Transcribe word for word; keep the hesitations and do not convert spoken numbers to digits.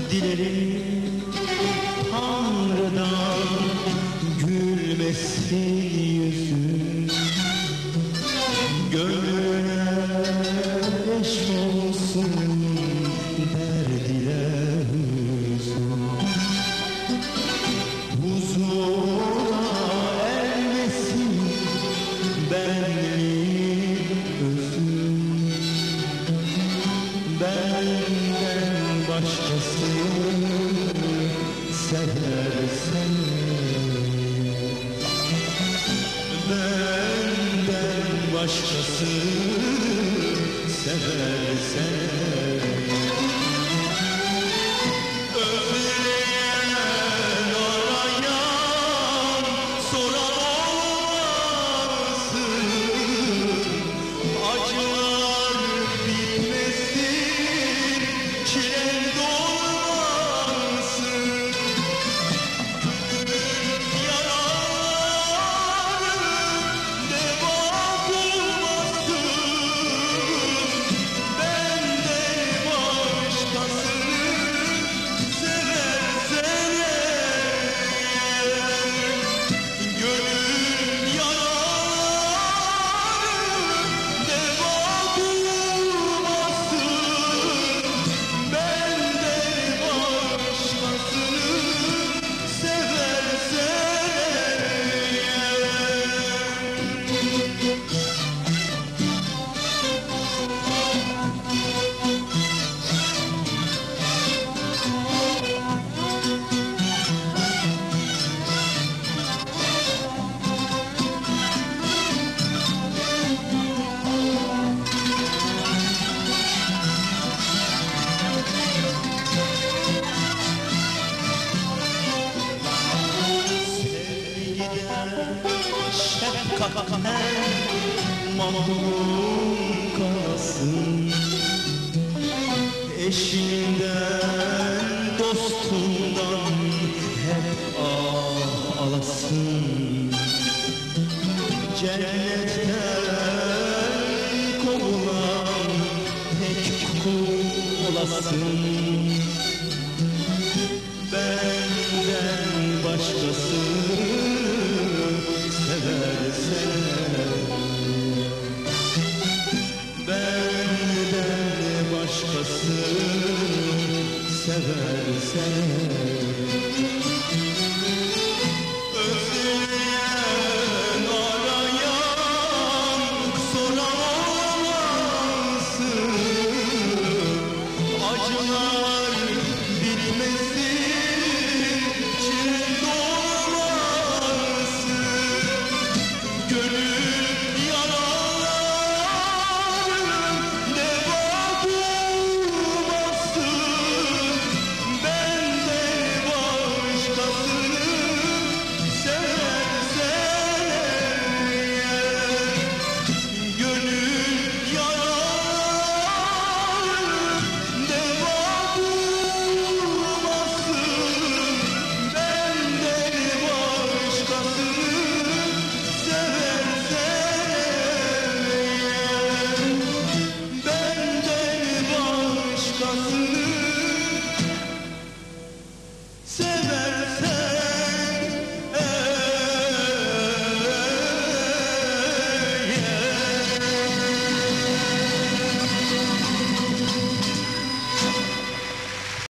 Dilerim Tanrı'dan gülmesin yüzün, gönlüne eş olsun derd ile hüzün. Huzura ermesin benliğin özün, benden başkası seversen, benden başkası seversen. Özleyen arayan soran olmasın, acılar bitmesin, çilem dolmasın. Yaralarım deva bulmasın, benden başkasını seversen eğer. Gönül yaralarım deva bulmasın, benden başkasını seversen eğer. Sevgiden, şefkatten mahrum kalasın, eşinden, dostundan hep ah alasın. Cennetten kovulan tek kul olasın, benden başkası seversen, benden başkası seversen. Özleyen arayan soran olmasın, acılar bitmesin,